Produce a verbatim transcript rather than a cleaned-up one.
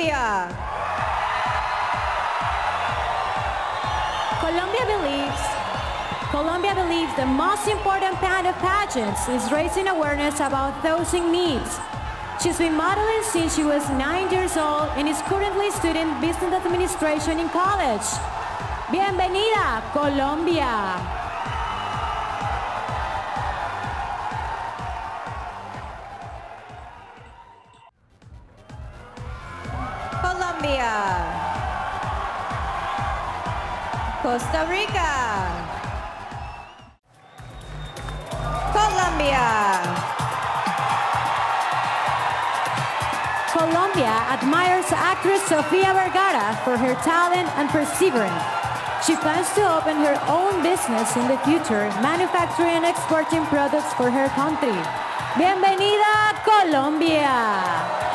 Colombia. Colombia believes, Colombia believes the most important part of pageants is raising awareness about those in need. She's been modeling since she was nine years old and is currently studying business administration in college. Bienvenida, Colombia. Colombia. Costa Rica. Colombia. Colombia admires actress Sofia Vergara for her talent and perseverance. She plans to open her own business in the future, manufacturing and exporting products for her country. Bienvenida, Colombia!